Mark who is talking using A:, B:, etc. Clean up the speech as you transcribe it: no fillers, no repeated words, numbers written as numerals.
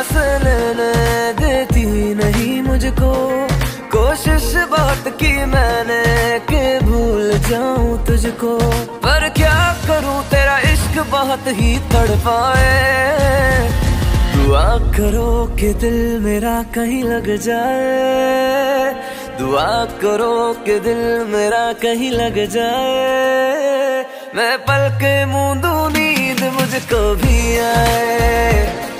A: सांस लेने देती नहीं मुझको। कोशिश बहुत की मैंने कि भूल जाऊं तुझको, पर क्या करूं तेरा इश्क बहुत ही तड़पाए। दुआ करो कि दिल मेरा कहीं लग जाए, दुआ करो कि दिल मेरा कहीं लग जाए। मैं पलके मूंदूं नींद मुझको भी आए।